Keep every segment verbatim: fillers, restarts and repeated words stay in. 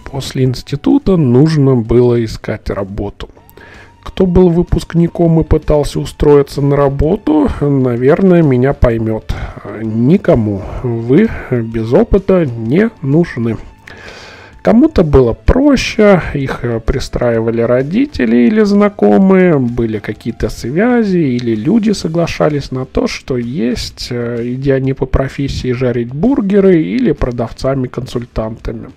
После института нужно было искать работу. Кто был выпускником и пытался устроиться на работу, наверное, меня поймет. Никому вы без опыта не нужны. Кому-то было проще, их пристраивали родители или знакомые, были какие-то связи или люди соглашались на то, что есть, идя не по профессии жарить бургеры или продавцами-консультантами.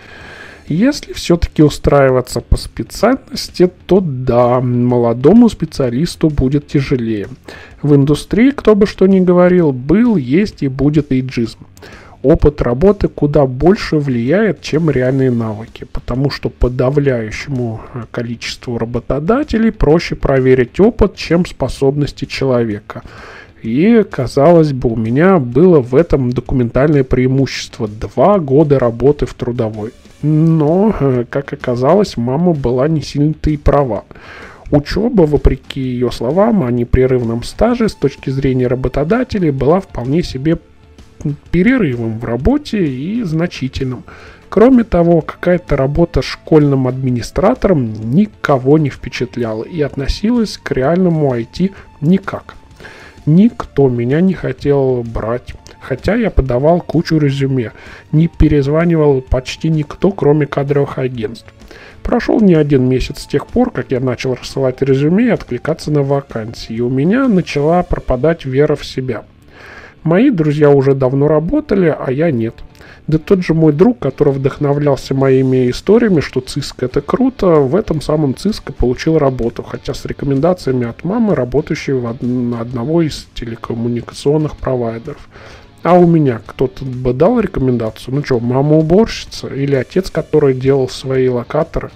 Если все-таки устраиваться по специальности, то да, молодому специалисту будет тяжелее. В индустрии, кто бы что ни говорил, был, есть и будет эйджизм. Опыт работы куда больше влияет, чем реальные навыки, потому что подавляющему количеству работодателей проще проверить опыт, чем способности человека. И, казалось бы, у меня было в этом документальное преимущество – два года работы в трудовой. Но, как оказалось, мама была не сильно-то и права. Учеба, вопреки ее словам о непрерывном стаже, с точки зрения работодателей, была вполне себе перерывом в работе и значительным. Кроме того, какая-то работа школьным администратором никого не впечатляла и относилась к реальному ай ти никак. Никто меня не хотел брать, хотя я подавал кучу резюме. Не перезванивал почти никто, кроме кадровых агентств. Прошел не один месяц с тех пор, как я начал рассылать резюме и откликаться на вакансии, и у меня начала пропадать вера в себя. Мои друзья уже давно работали, а я нет. Да тот же мой друг, который вдохновлялся моими историями, что Cisco это круто, в этом самом Cisco получил работу, хотя с рекомендациями от мамы, работающей в од... на одного из телекоммуникационных провайдеров. А у меня кто-то бы дал рекомендацию? Ну что, мама уборщица или отец, который делал свои локаторы?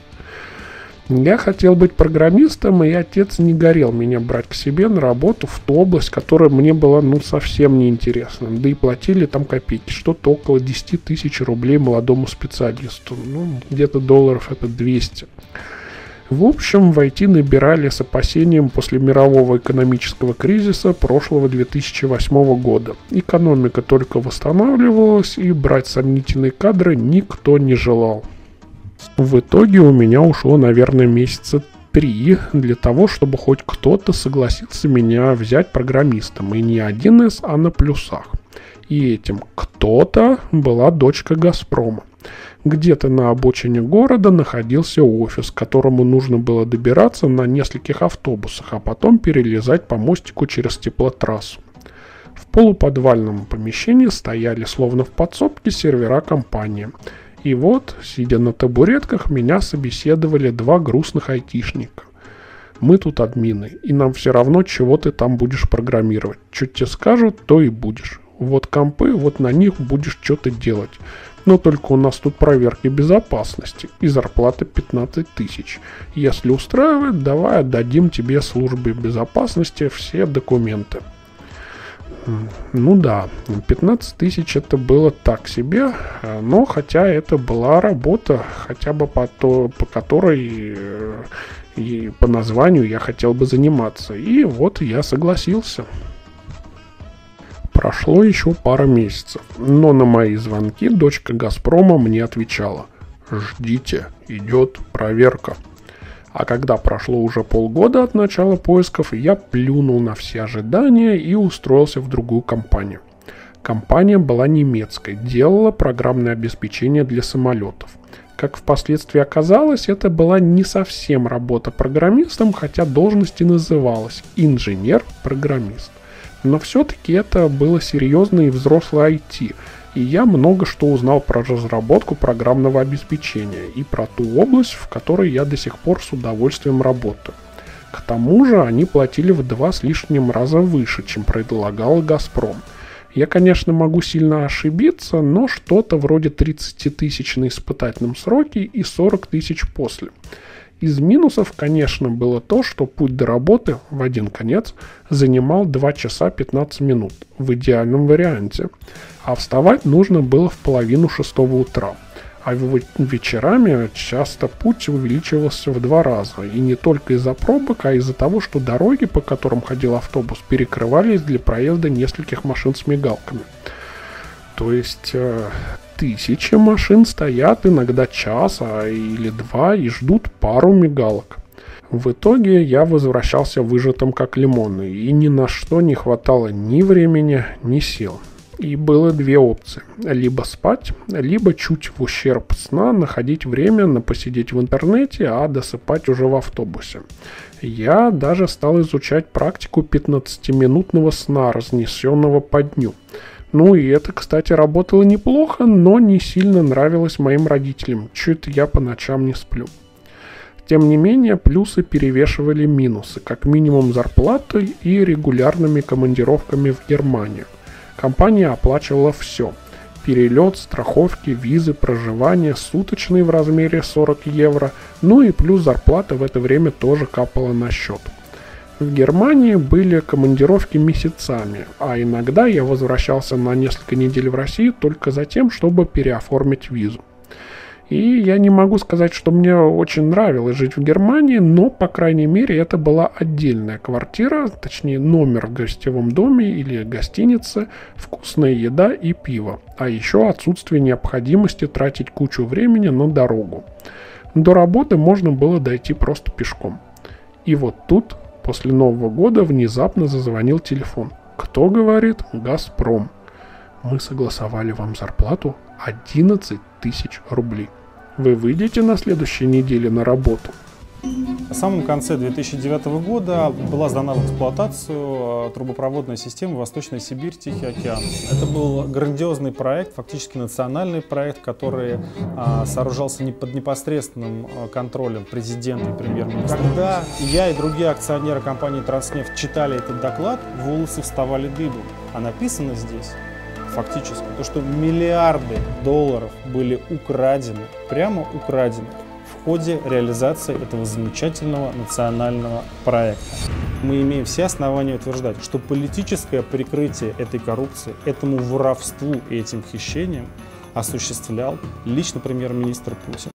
Я хотел быть программистом, и отец не горел меня брать к себе на работу в ту область, которая мне была ну совсем неинтересна. Да и платили там копейки, что-то около десять тысяч рублей молодому специалисту. Ну, где-то долларов это двести. В общем, в ай ти набирали с опасением после мирового экономического кризиса прошлого две тысячи восьмого года. Экономика только восстанавливалась, и брать сомнительные кадры никто не желал. В итоге у меня ушло, наверное, месяца три для того, чтобы хоть кто-то согласился меня взять программистом. И не один из, а на плюсах. И этим кто-то была дочка «Газпрома». Где-то на обочине города находился офис, к которому нужно было добираться на нескольких автобусах, а потом перелезать по мостику через теплотрассу. В полуподвальном помещении стояли, словно в подсобке, сервера компании. И вот, сидя на табуретках, меня собеседовали два грустных айтишника. Мы тут админы, и нам все равно, чего ты там будешь программировать. Что тебе скажут, то и будешь. Вот компы, вот на них будешь что-то делать. Но только у нас тут проверки безопасности и зарплата пятнадцать тысяч. Если устраивает, давай отдадим тебе службе безопасности все документы. Ну да, пятнадцать тысяч это было так себе, но хотя это была работа, хотя бы по, то, по которой и по названию я хотел бы заниматься. И вот я согласился. Прошло еще пара месяцев, но на мои звонки дочка «Газпрома» мне отвечала: «Ждите, идет проверка». А когда прошло уже полгода от начала поисков, я плюнул на все ожидания и устроился в другую компанию. Компания была немецкой, делала программное обеспечение для самолетов. Как впоследствии оказалось, это была не совсем работа программистом, хотя должность и называлась инженер-программист. Но все-таки это было серьезное и взрослое ай ти, и я много что узнал про разработку программного обеспечения и про ту область, в которой я до сих пор с удовольствием работаю. К тому же они платили в два с лишним раза выше, чем предлагал «Газпром». Я, конечно, могу сильно ошибиться, но что-то вроде тридцать тысяч на испытательном сроке и сорок тысяч после. Из минусов, конечно, было то, что путь до работы в один конец занимал два часа пятнадцать минут в идеальном варианте, а вставать нужно было в половину шестого утра. А вечерами часто путь увеличивался в два раза, и не только из-за пробок, а из-за того, что дороги, по которым ходил автобус, перекрывались для проезда нескольких машин с мигалками. То есть, тысячи машин стоят иногда час а или два и ждут пару мигалок. В итоге я возвращался выжатым как лимон, и ни на что не хватало ни времени, ни сил. И было две опции. Либо спать, либо чуть в ущерб сна находить время на посидеть в интернете, а досыпать уже в автобусе. Я даже стал изучать практику пятнадцатиминутного сна, разнесенного по дню. Ну и это, кстати, работало неплохо, но не сильно нравилось моим родителям. Чуть я по ночам не сплю. Тем не менее, плюсы перевешивали минусы, как минимум зарплатой и регулярными командировками в Германию. Компания оплачивала все. Перелет, страховки, визы, проживание, суточные в размере сорок евро, ну и плюс зарплата в это время тоже капала на счет. В Германии были командировки месяцами, а иногда я возвращался на несколько недель в Россию только за тем, чтобы переоформить визу. И я не могу сказать, что мне очень нравилось жить в Германии, но, по крайней мере, это была отдельная квартира, точнее номер в гостевом доме или гостинице, вкусная еда и пиво, а еще отсутствие необходимости тратить кучу времени на дорогу. До работы можно было дойти просто пешком. И вот тут, после Нового года, внезапно зазвонил телефон. Кто говорит? «Газпром». Мы согласовали вам зарплату одиннадцать тысяч рублей. Вы выйдете на следующей неделе на работу? В самом конце две тысячи девятого года была сдана в эксплуатацию трубопроводная система Восточная Сибирь, Тихий океан. Это был грандиозный проект, фактически национальный проект, который а, сооружался не под непосредственным контролем президента и премьер-министра. Когда я и другие акционеры компании «Транснефть» читали этот доклад, волосы вставали дыбом. А написано здесь фактически то, что миллиарды долларов были украдены, прямо украдены в ходе реализации этого замечательного национального проекта. Мы имеем все основания утверждать, что политическое прикрытие этой коррупции, этому воровству и этим хищениям осуществлял лично премьер-министр Путин.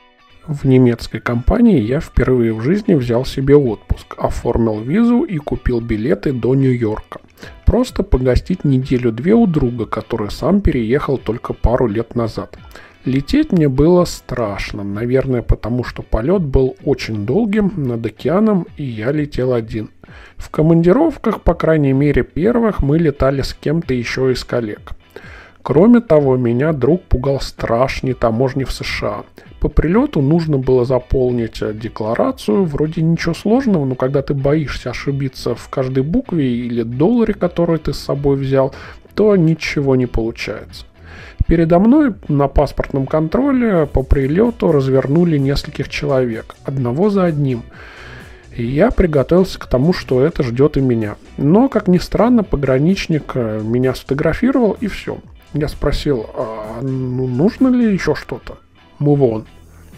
В немецкой компании я впервые в жизни взял себе отпуск, оформил визу и купил билеты до Нью-Йорка. Просто погостить неделю-две у друга, который сам переехал только пару лет назад. Лететь мне было страшно, наверное, потому что полет был очень долгим над океаном, и я летел один. В командировках, по крайней мере первых, мы летали с кем-то еще из коллег. Кроме того, меня друг пугал страшной таможней в США. По прилету нужно было заполнить декларацию, вроде ничего сложного, но когда ты боишься ошибиться в каждой букве или долларе, который ты с собой взял, то ничего не получается. Передо мной на паспортном контроле по прилету развернули нескольких человек, одного за одним. И я приготовился к тому, что это ждет и меня. Но, как ни странно, пограничник меня сфотографировал и все. Я спросил, а ну, нужно ли еще что-то? Move on.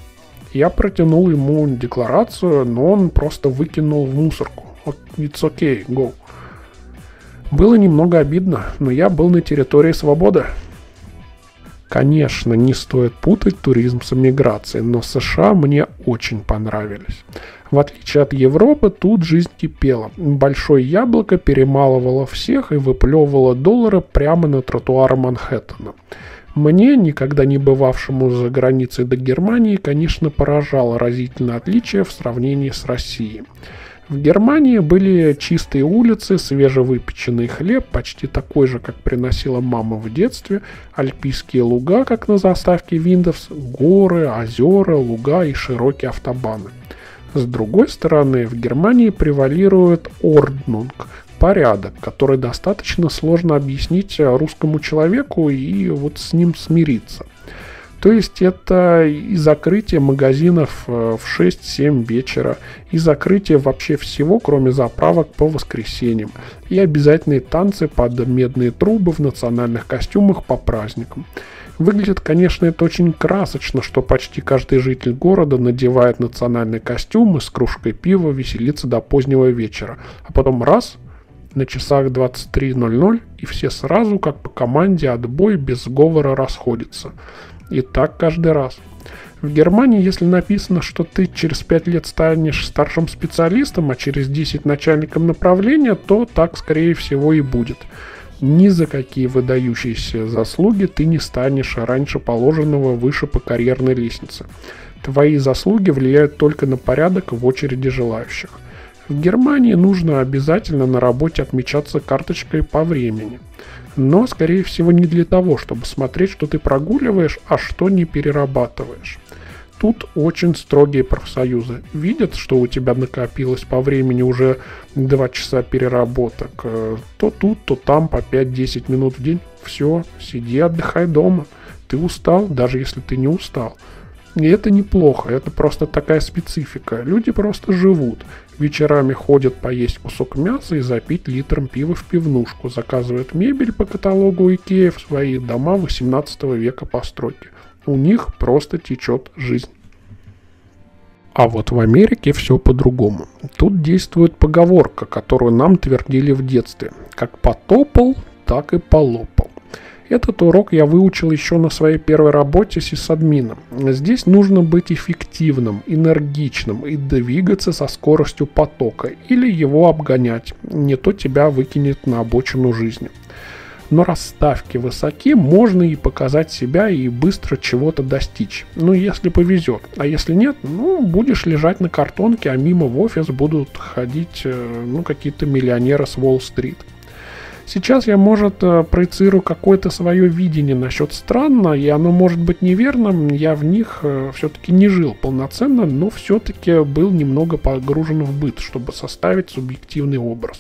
Я протянул ему декларацию, но он просто выкинул в мусорку. It's okay, go. Было немного обидно, но я был на территории свободы. Конечно, не стоит путать туризм с эмиграцией, но США мне очень понравились. В отличие от Европы, тут жизнь кипела. Большое яблоко перемалывало всех и выплевывало доллары прямо на тротуары Манхэттена. Мне, никогда не бывавшему за границей до Германии, конечно, поражало разительное отличие в сравнении с Россией. В Германии были чистые улицы, свежевыпеченный хлеб, почти такой же, как приносила мама в детстве, альпийские луга, как на заставке Windows, горы, озера, луга и широкие автобаны. С другой стороны, в Германии превалирует Ordnung, порядок, который достаточно сложно объяснить русскому человеку и вот с ним смириться. То есть это и закрытие магазинов в шесть-семь вечера, и закрытие вообще всего, кроме заправок по воскресеньям, и обязательные танцы под медные трубы в национальных костюмах по праздникам. Выглядит, конечно, это очень красочно, что почти каждый житель города надевает национальный костюм и с кружкой пива веселится до позднего вечера, а потом раз – на часах двадцать три ноль ноль, и все сразу, как по команде, отбой без сговора расходятся. И так каждый раз. В Германии, если написано, что ты через пять лет станешь старшим специалистом, а через десять начальником направления, то так, скорее всего, и будет. Ни за какие выдающиеся заслуги ты не станешь раньше положенного выше по карьерной лестнице. Твои заслуги влияют только на порядок в очереди желающих. В Германии нужно обязательно на работе отмечаться карточкой по времени. Но, скорее всего, не для того, чтобы смотреть, что ты прогуливаешь, а что не перерабатываешь. Тут очень строгие профсоюзы. Видят, что у тебя накопилось по времени уже два часа переработок. То тут, то там по пять-десять минут в день. Все, сиди, отдыхай дома. Ты устал, даже если ты не устал. И это неплохо, это просто такая специфика. Люди просто живут. Вечерами ходят поесть кусок мяса и запить литром пива в пивнушку. Заказывают мебель по каталогу Икеа в свои дома восемнадцатого века постройки. У них просто течет жизнь. А вот в Америке все по-другому. Тут действует поговорка, которую нам твердили в детстве. Как потопал, так и полопал. Этот урок я выучил еще на своей первой работе сисадмином. Здесь нужно быть эффективным, энергичным и двигаться со скоростью потока или его обгонять. Не то тебя выкинет на обочину жизни. Но раз ставки высоки, можно и показать себя, и быстро чего-то достичь. Ну, если повезет. А если нет, ну, будешь лежать на картонке, а мимо в офис будут ходить, ну, какие-то миллионеры с Уолл-стрит. Сейчас я, может, проецирую какое-то свое видение насчет странно, и оно может быть неверным. Я в них все-таки не жил полноценно, но все-таки был немного погружен в быт, чтобы составить субъективный образ.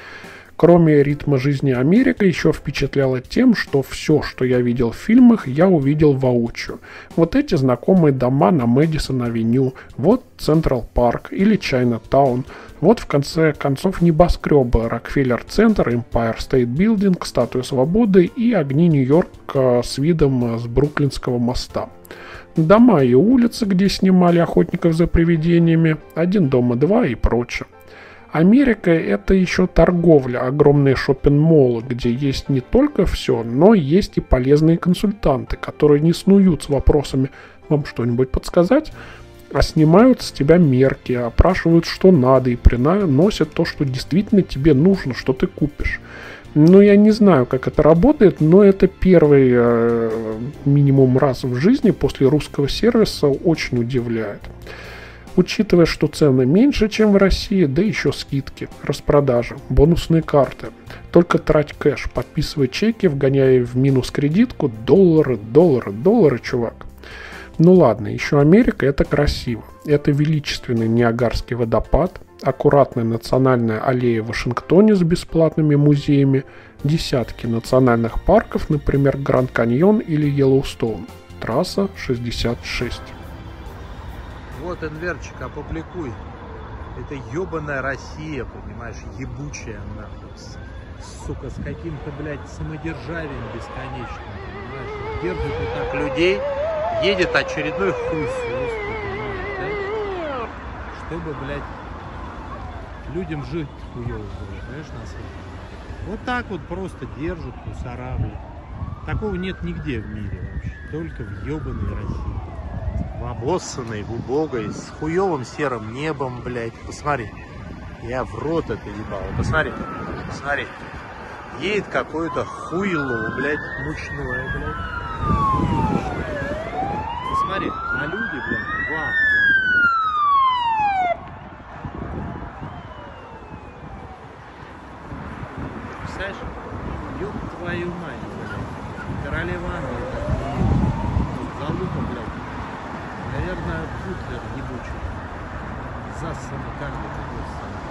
Кроме ритма жизни Америка еще впечатляла тем, что все, что я видел в фильмах, я увидел воочию. Вот эти знакомые дома на Мэдисон-авеню, вот Централ Парк или Чайна-таун, вот в конце концов небоскребы, Рокфеллер-центр, Empire State Building, Статуя Свободы и огни Нью-Йорка с видом с Бруклинского моста. Дома и улицы, где снимали «Охотников за привидениями», «Один дома два» и прочее. Америка – это еще торговля, огромные шоппинг-моллы, где есть не только все, но есть и полезные консультанты, которые не снуют с вопросами «Вам что-нибудь подсказать?», а снимают с тебя мерки, опрашивают, что надо, и приносят то, что действительно тебе нужно, что ты купишь. Ну, я не знаю, как это работает, но это первый э, минимум раз в жизни после русского сервиса очень удивляет. Учитывая, что цены меньше, чем в России, да еще скидки, распродажи, бонусные карты. Только трать кэш, подписывай чеки, вгоняй в минус кредитку, доллары, доллары, доллары, чувак. Ну ладно, еще Америка – это красиво. Это величественный Ниагарский водопад, аккуратная национальная аллея в Вашингтоне с бесплатными музеями, десятки национальных парков, например, Гранд Каньон или Йеллоустоун. Трасса шестьдесят шесть. Вот, Энверчик, опубликуй. Это ебаная Россия, понимаешь, ебучая нахуй. Сука, с каким-то, блядь, самодержавием бесконечным, понимаешь. Держит вот так людей, едет очередной хуй с да? Чтобы, блядь, людям жить хуёво было, понимаешь, на свете. Вот так вот просто держат мусора, блядь. Такого нет нигде в мире вообще, только в ебаной России. В обоссанной, в убогой, с хуевым серым небом, блядь. Посмотри. Я в рот это ебал. Посмотри. Посмотри. Едет какое-то хуйло, блядь, мучное, блядь. Посмотри. А люди, блядь, вау. Представляешь? Ёб твою мать, блядь. Королева Англии. Залупа, блядь. Наверное, Путлер ебучий. Засанный каждый такой сам.